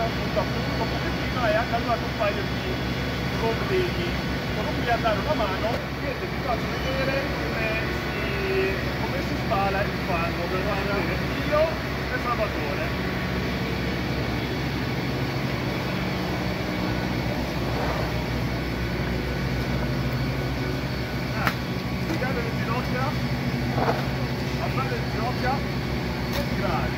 appunto un pochettino e ha causato un paio di problemi. Comunque a dare una mano, niente, ti faccio vedere come si spala il fango. Guardate, io e Salvatore. Piegare le ginocchia, alzare le ginocchia e tirare.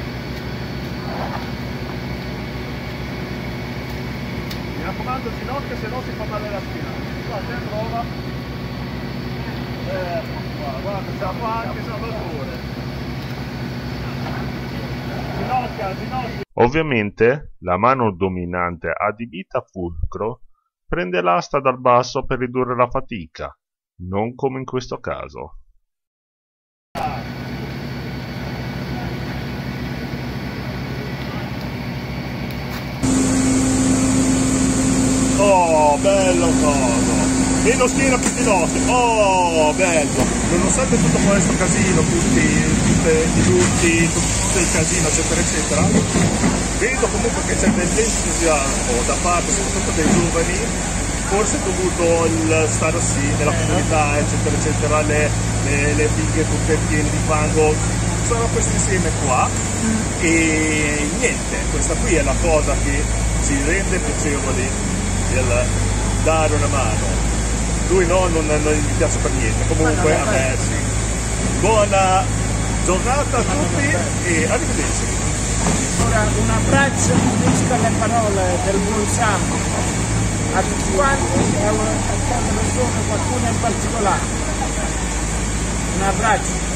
Mi raccomando ginocchia, se no si fa male la schiena. Guarda, prova. Guarda, ce la fa anche Salvatore. Ginocchia, ginocchia. Ovviamente la mano dominante adibita a fulcro prende l'asta dal basso per ridurre la fatica, non come in questo caso. Oh, bello coso! Meno schiena più ginocchio! Oh, bello! Nonostante tutto questo casino, tutti i lutti, tutto il casino, eccetera, eccetera, vedo comunque che c'è dell'entusiasmo da parte soprattutto dei giovani, forse dovuto al stare sì nella comunità, eccetera, eccetera, le bighe tutte piene di fango, sarà questo insieme qua e niente, questa qui è la cosa che ci rende piacevoli del dare una mano. Lui no, non gli piace per niente, comunque a me sì. Buona giornata a tutti e arrivederci. Ora un abbraccio, unisco le parole del buon Sam a tutti quanti e a tante persone, qualcuno in particolare. Un abbraccio.